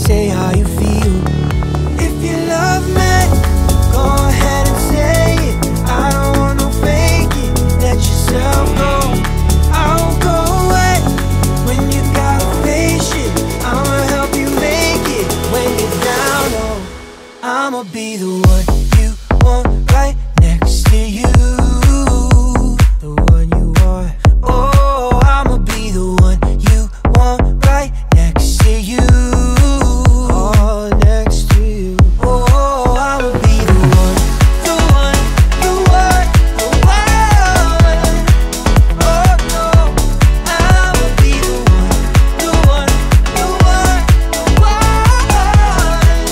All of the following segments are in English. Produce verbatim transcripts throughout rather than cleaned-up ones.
say how you feel. If you love me, go ahead and say it. I don't want no faking. Let yourself go. I won't go away when you gotta face it. I'ma help you make it when you're down low. I'ma be the one you want right next to you. The one you want. Oh, I'ma be the one you want right next to you. Oh, next to you. Oh, I'ma be the one, the one you want, the one. Oh no, I'ma be the one, the one you want, the one.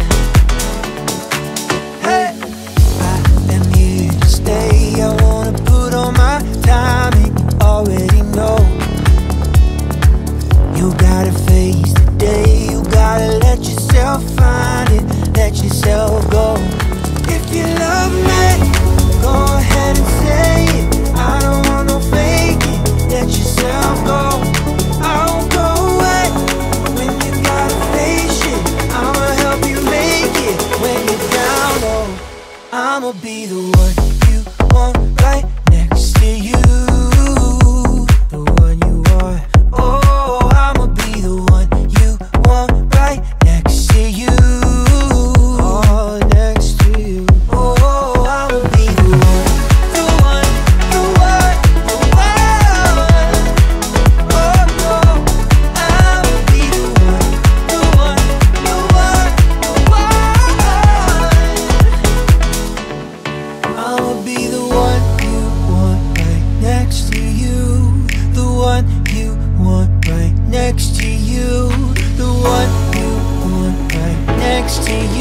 Hey, I am here to stay. I wanna put on my time, and you already know. You gotta face the day. You gotta let yourself find it. Let yourself go. If you love me, go ahead and say it. I don't want no faking. Let yourself go. I won't go away when you gotta face it. I'ma help you make it when you're down low. I'ma be the one you want right next to you. The one you want. Oh, I'ma be the one you want right next to you. Oh, next to you. Oh, I'ma be the one, the one, the one, the one. Oh no, I'ma be the one, the one, the one, the one. I'ma be the one you want right next to you. The one you want right next to you. The one you want right next to you.